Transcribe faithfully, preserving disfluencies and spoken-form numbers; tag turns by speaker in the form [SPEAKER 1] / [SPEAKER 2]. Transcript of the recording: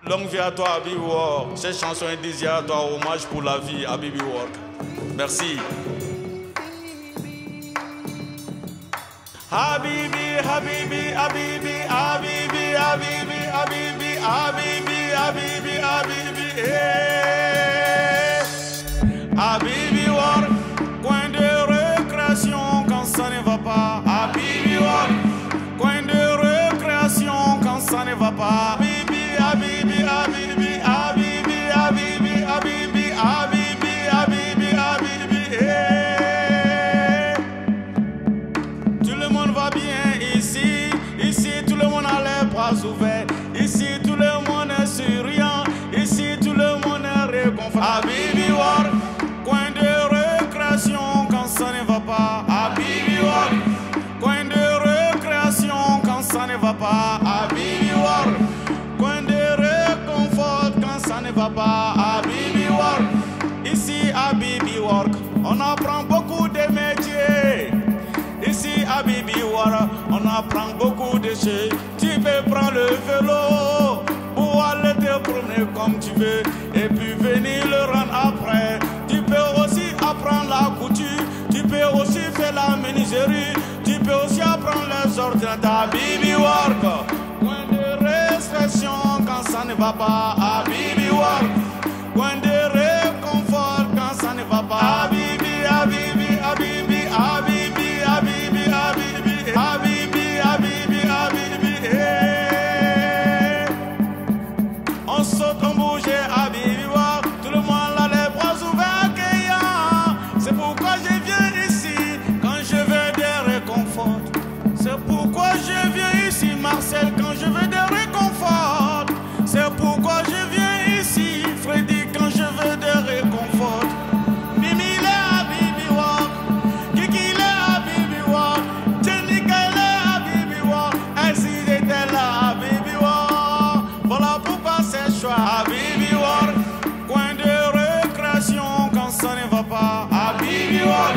[SPEAKER 1] Longue vie à toi, Habibi.Works. Cette chanson est dédiée à toi, hommage pour la vie, Habibi.Works. Merci. Habibi, Habibi, Habibi, Habibi, Habibi, Habibi, Habibi, Habibi, Habibi, eh. Habibi.Works, coin de récréation quand ça ne va pas. Habibi.Works, coin de récréation quand ça ne va pas. Habibi, Habibi, Habibi, Habibi, Habibi, Habibi, Habibi, Habibi, Habibi, eh. Tout le monde va bien ici, ici tout le monde a les bras ouverts, ici tout le monde est souriant, ici tout le monde est réconfort. Habibi.Works, coin de récréation quand ça ne va pas. Habibi.Works, coin de récréation quand ça ne va pas. Habibi.Works, coin de réconfort quand ça ne va pas. Habibi.Works, ici Habibi.Works, on apprend beaucoup de métiers. Ici Habibi.Works, on apprend beaucoup de choses. Tu peux prendre le vélo pour aller te promener comme tu veux et puis venir le rendre après. Tu peux aussi apprendre la couture, tu peux aussi faire la menuiserie, tu peux aussi apprendre les ordinateurs. Habibi.Works, coin de restriction quand ça ne va pas. Habibi.Works, coin de réconfort quand ça ne va pas. Habibi, Habibi, Habibi, Habibi, Habibi, Habibi, Habibi, Habibi, Habibi, eh. On saute, on bouge, Habibi.Works, tout le monde a les bras ouverts accueillants. C'est pourquoi je viens ici quand je veux des réconforts. C'est pourquoi je viens ici, Marcel, quand je veux des réconforts. C'est pourquoi je viens ici, Freddy, quand je veux des réconforts. Mimi, il est Habibi.Works, Kiki, il est Habibi.Works, Jenica, il est Habibi.Works, Elsie était là, Habibi.Works. Voilà pourquoi c'est choix. Habibi.Works, coin de récréation quand ça ne va pas. Habibi.Works,